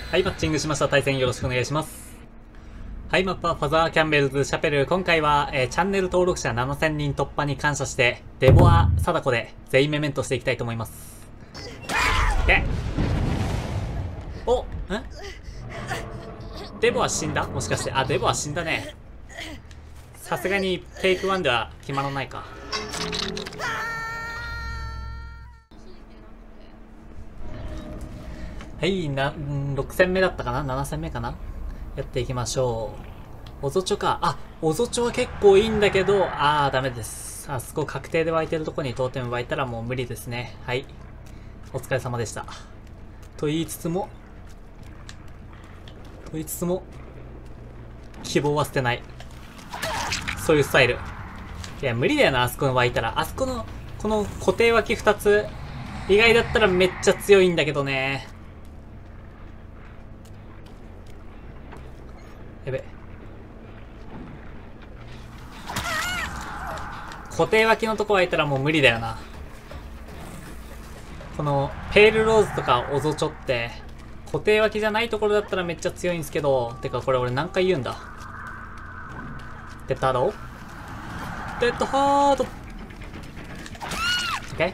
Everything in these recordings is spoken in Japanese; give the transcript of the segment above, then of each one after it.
はい、マッチングしました。対戦よろしくお願いします。はい、マップはファザーキャンベルズシャペル。今回は、チャンネル登録者7000人突破に感謝して、デボア・貞子で全員メメントしていきたいと思います。お、デボア死んだもしかして。あ、デボア死んだね。さすがにテイク1では決まらないか。はい、6戦目だったかな ?7 戦目かなやっていきましょう。オゾチョか。あ、オゾチョは結構いいんだけど、ダメです。あそこ確定で湧いてるとこにトーテム湧いたらもう無理ですね。はい。お疲れ様でした。と言いつつも、希望は捨てない。そういうスタイル。いや、無理だよな、あそこに湧いたら。あそこの、この固定脇2つ、意外だったらめっちゃ強いんだけどね。やべ。固定脇のとこ湧いたらもう無理だよな。この、ペールローズとかオゾチョって、固定脇じゃないところだったらめっちゃ強いんですけど、てかこれ俺何回言うんだ。デッドハードデッドハード OK。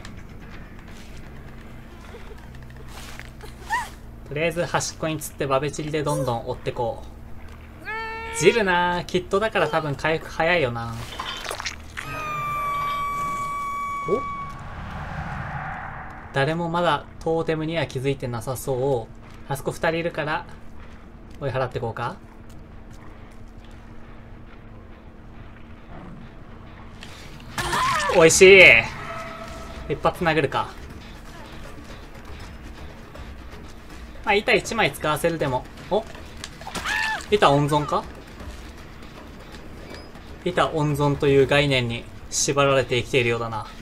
とりあえず端っこに釣ってバベチリでどんどん追ってこう。ジルなぁ、キットだから多分回復早いよな。お？誰もまだトーテムには気づいてなさそう。あそこ2人いるから追い払ってこうか。おいしい。一発殴るか。まあ板1枚使わせるでも。お、板温存か。板温存という概念に縛られて生きているようだな。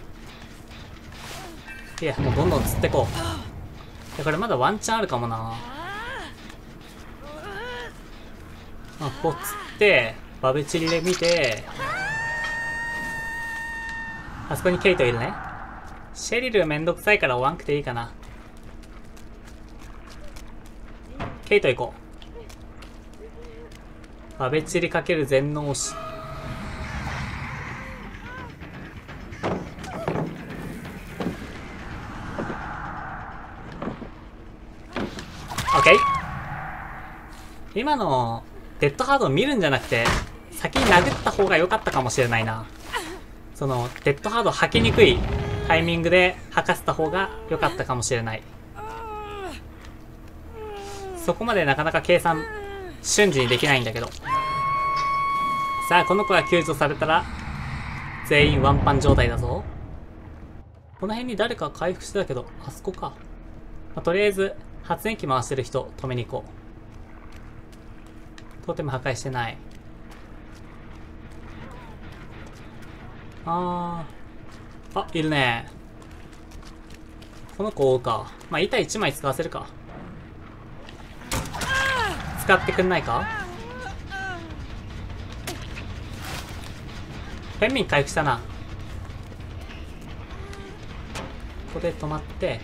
いや、もうどんどん釣ってこう。いや、これまだワンチャンあるかもな。こう釣って、バベチリで見て、あそこにケイトいるね。シェリルめんどくさいから追わんくていいかな。ケイト行こう。バベチリかける全能押し。オッケー。今のデッドハードを見るんじゃなくて先に殴った方が良かったかもしれないな。そのデッドハード吐きにくいタイミングで吐かせた方が良かったかもしれない。そこまでなかなか計算瞬時にできないんだけど。さあこの子が救助されたら全員ワンパン状態だぞ。この辺に誰か回復してたけど、あそこか。とりあえず発電機回してる人止めに行こう。トーテム破壊してない。いるね。この子追うか。まあ板1枚使わせるか。使ってくんないか。フェンミン回復したな。ここで止まって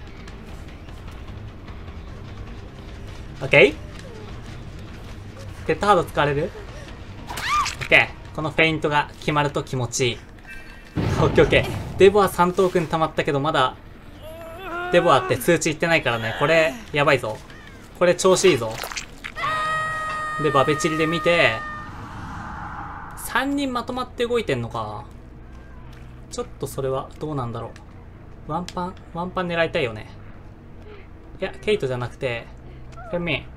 オッケー。デッドハード使われる？オッケー。このフェイントが決まると気持ちいい。オッケーオッケー。デボア3トークン溜まったけどまだデボアって通知いってないからね。これやばいぞ。これ調子いいぞ。でバベチリで見て3人まとまって動いてんのか。ちょっとそれはどうなんだろう。ワンパン狙いたいよね。いやケイトじゃなくてフェンミン。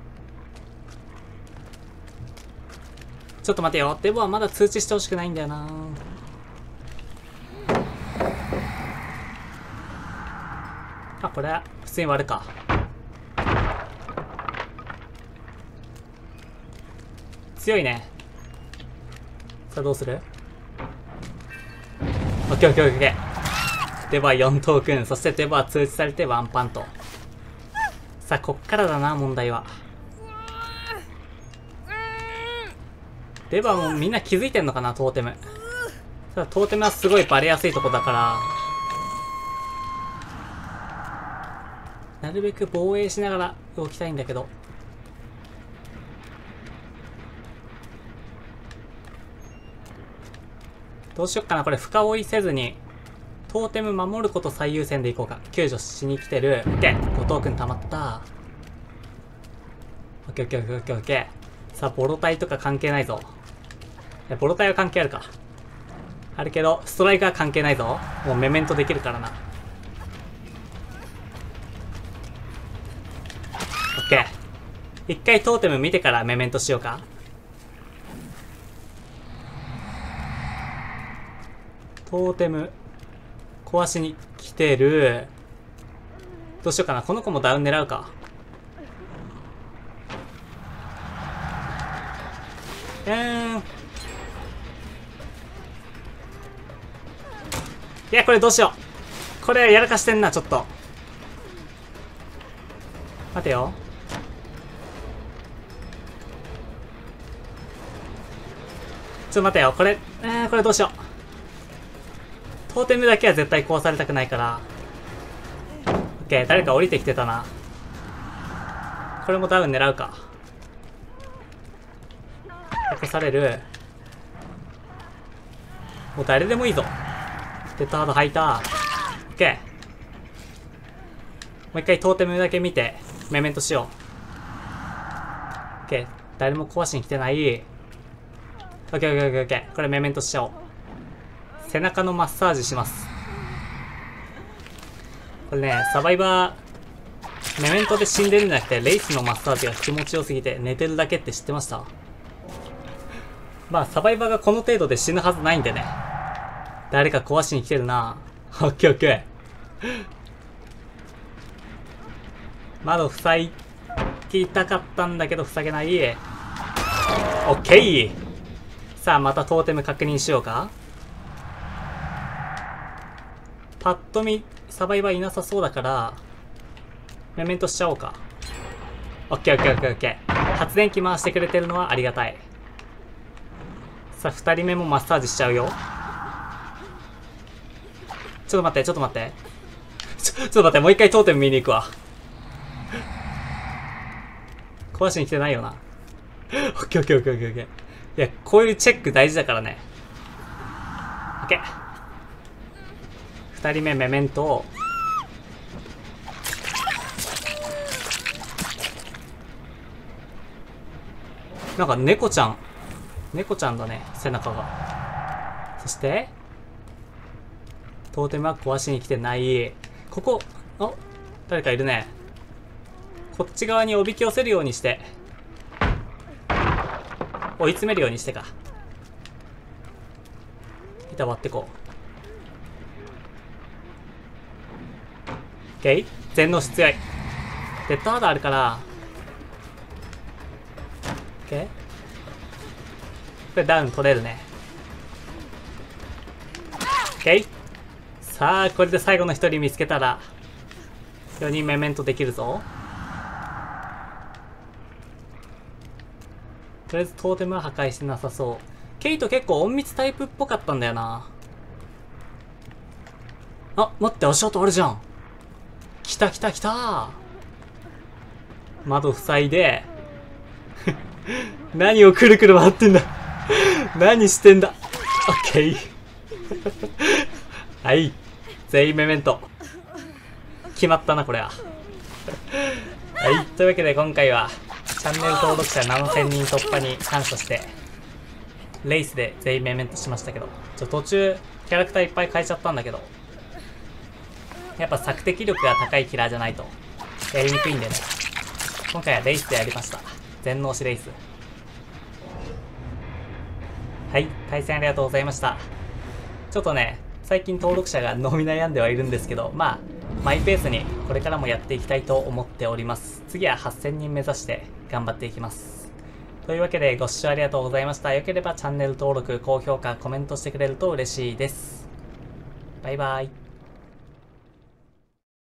ちょっと待てよ。デボはまだ通知してほしくないんだよな。これは普通に割るか。強いね。さあどうする？オッケーオッケーオッケー。デボは4トークン。そしてデボは通知されてワンパンと。さあこっからだな問題は。デバもみんな気づいてんのかな、トーテム。ただトーテムはすごいバレやすいとこだから、なるべく防衛しながら動きたいんだけど。 どうしよっかな。これ深追いせずに、トーテム守ること最優先でいこうか。救助しに来てる。オッケー。後藤くん溜まった。オッケーオッケーオッケーオッケーオッケー。さあ、ボロタイとか関係ないぞ。ボロタイは関係あるか。あるけど、ストライカー関係ないぞ。もうメメントできるからな。オッケー。一回トーテム見てからメメントしようか。トーテム、壊しに来てる。どうしようかな。この子もダウン狙うか。いや、これどうしよう。これやらかしてんな、ちょっと。待てよ。ちょっと待てよ。これどうしよう。トーテムだけは絶対壊されたくないから。オッケー、誰か降りてきてたな。これもダウン狙うか。起こされる。もう誰でもいいぞ。デッドハード吐いた。オッケー。もう一回トーテムだけ見て、メメントしよう。オッケー。誰も壊しに来てない。オッケーオッケーオッケーオッケー。これメメントしちゃおう。背中のマッサージします。これね、サバイバー、メメントで死んでるんじゃなくて、レイスのマッサージが気持ちよすぎて寝てるだけって知ってました？まあ、サバイバーがこの程度で死ぬはずないんでね。誰か壊しに来てるな。オッケーオッケー。窓塞ぎたかったんだけど塞げない。オッケー。さあ、またトーテム確認しようか。パッと見、サバイバーいなさそうだから、メメントしちゃおうか。オッケーオッケーオッケーオッケー。発電機回してくれてるのはありがたい。さあ、二人目もマッサージしちゃうよ。ちょっと待って、ちょっと待って。ちょっと待って、もう一回トーテム見に行くわ。壊しに来てないよな。オッケーオッケーオッケーオッケーオッケー。いや、こういうチェック大事だからね。オッケー。二人目メメント。なんか猫ちゃんだね、背中が。そしてトーテムは壊しに来てない。ここ、あ、誰かいるね。こっち側におびき寄せるようにして、追い詰めるようにしてか。板割ってこう。オッケー。全能質強い。デッドハードあるから。オッケー。これダウン取れるね。オッケー。さあ、これで最後の一人見つけたら、4人メメントできるぞ。とりあえずトーテムは破壊してなさそう。ケイト結構隠密タイプっぽかったんだよな。あ、待って、足音あるじゃん。来た来た来た。窓塞いで。何をくるくる回ってんだ。何してんだ。オッケー。はい。全員メメント。決まったな、これは。はい。というわけで今回は、チャンネル登録者7000人突破に感謝して、レイスで全員メメントしましたけど、途中、キャラクターいっぱい変えちゃったんだけど、やっぱ索敵力が高いキラーじゃないと、やりにくいんでね。今回はレイスでやりました。全能師レイス。はい。対戦ありがとうございました。ちょっとね、最近登録者が伸び悩んではいるんですけど、まあ、マイペースにこれからもやっていきたいと思っております。次は8000人目指して頑張っていきます。というわけでご視聴ありがとうございました。よければチャンネル登録、高評価、コメントしてくれると嬉しいです。バイバイ。